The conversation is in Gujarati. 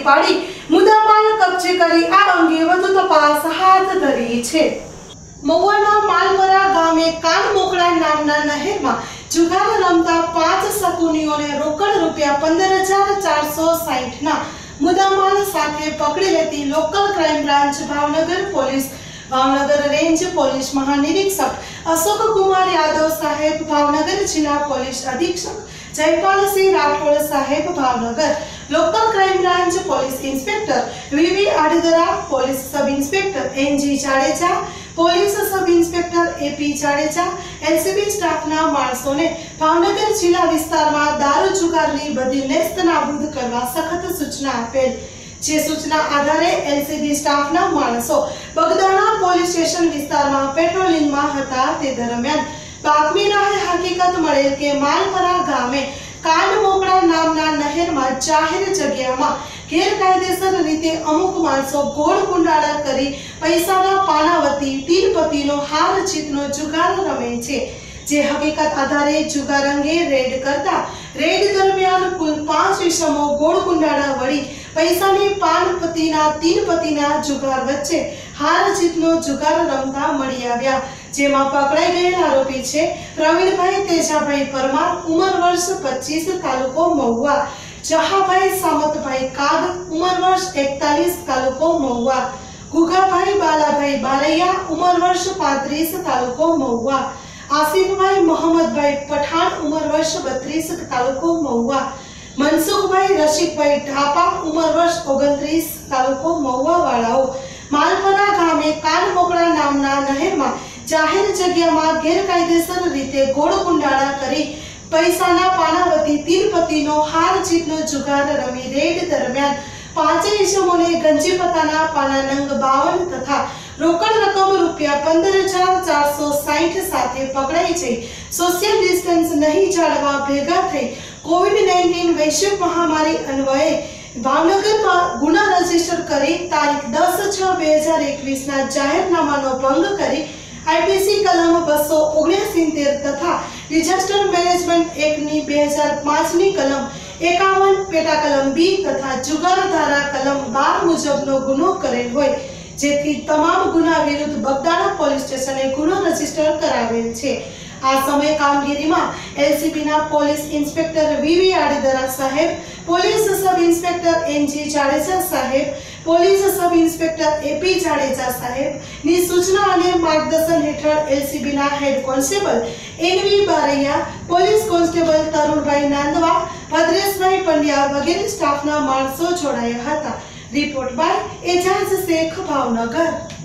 પાડી મુદ્દામાલ કબજે કરી આ અંગે વધુ તપાસ હાથ ધરી છે। મહુવાના માલપરા ગામે કાનમોકળા નામના નહેરમાં જુગાર રમતા 5 શકુનીઓને રોકડ રૂપિયા 15,460 ના મુદ્દામાલ સાથે પકડી લેતી local crime branch Bhavnagar police Bhavnagar range police महानिरीक्षक अशोक कुमार यादव साहेब, भावनगर जिला पुलिस अधीक्षक जयपाल सिंह राठौड़ साहेब Bhavnagar, local crime branch police inspector VV Adgara, police sub inspector NG Jadeja, police sub inspector AP Jadeja, LCB स्टाफना माणसोने भावनगर जिला विस्तारमां दारू जुगाરની બધી નેસ્ત નાબૂદ કરવા સખત સૂચના આપેલ। જે સૂચના આધારે એલસીબી સ્ટાફના માણસો બગદાણા પોલીસ સ્ટેશન વિસ્તારમાં પેટ્રોલિંગમાં હતા। તે દરમિયાન બાતમી રાહે હકીકત મળેલ કે માલપરા ગામે કાનમોકળા નામના નહેરમાં જાહેર જગ્યામાં ગેરકાયદેસર રીતે અમુક માણસો ગોળ કુંડાળા કરી પૈસાના પાનાવતી તીનપતિનો હાર જીતનો જુગાર રમે છે। જે હકીકત આધારે જુગાર અંગે રેડ કરતા રેડ દરમિયાન કુલ 5 ઇસમો ગોળ કુંડાળા વળી પૈસાની પાનપતિના તીનપતિના જુગાર વચ્ચે હાર જીતનો જુગાર રમતા મળી આવ્યા। જેમાં પકડાઈ ગયેલ આરોપી છે પ્રવીણભાઈ તેજાભાઈ પરમાર, ઉંમર વર્ષ 25, તાલુકો મહુવા, જહાભાઈ સામતભાઈ કાગ, ઉંમર વર્ષ 41, તાલુકો મહુવા, ગુગાભાઈ બાલાભાઈ બારૈયા, ઉંમર વર્ષ 35, તાલુકો મહુવા, आसिफभाई मोहम्मदभाई पठाण, उमर वर्ष 32, तालुको महुआ, मनसुखभाई रशीकभाई ढापा, उमर वर्ष 29, तालुको महुआ वाळाओ मालपरा गामे कानमोकळा नामना नहेरमां जाहेर जग्यामां गैरकायदेसर रीते गोळ कुंडाळा करी पैसाना पानावती તીનપતિનો હાર જીતનો જુગાર રમી રેડ દરમિયાન 5 ઇસમોને ગંજીપતાના પાના નંગ 52 તથા રોકડ રકમ રૂપિયા 15,460 સાથે પકડાઈ જઈ સોશિયલ ડિસ્ટન્સ નહીં જાળવવા ભેગા થઈ કોવિડ-19 વૈશ્વિક મહામારી અન્વયે ભાવનગરમાં ગુના રજીસ્ટર કરી તારીખ 10/6/2021 ના જાહેરનામાનો ભંગ કરી આઈપીસી કલમ 269 તથા ડિઝાસ્ટર મેનેજમેન્ટ એક્ટની 2005 ની કલમ 51 પેટા કલમ બી તથા જુગાર ધારા કલમ 12 મુજબનો ગુનો કરેલ હોય, જેથી તમામ ગુના વિરુદ્ધ બગદાણા પોલીસ સ્ટેશને ગુનો રજીસ્ટર કરાવેલ છે। આ સમય કામગીરીમાં એલસીબીના પોલીસ ઇન્સ્પેક્ટર વીવી આડેદરા સાહેબ, police sub inspector NG Jadeja સાહેબ, police sub inspector AP Jadeja સાહેબ ની સૂચના અને માર્ગદર્શન હેઠળ એલસીબીના head constable NV Baraiya, police constable Tarunbhai Nandva, Bhadreshbhai Pandya વગેરે સ્ટાફના માણસો જોડાયા હતા। Report by Ejaz Shaikh Bhavnagar.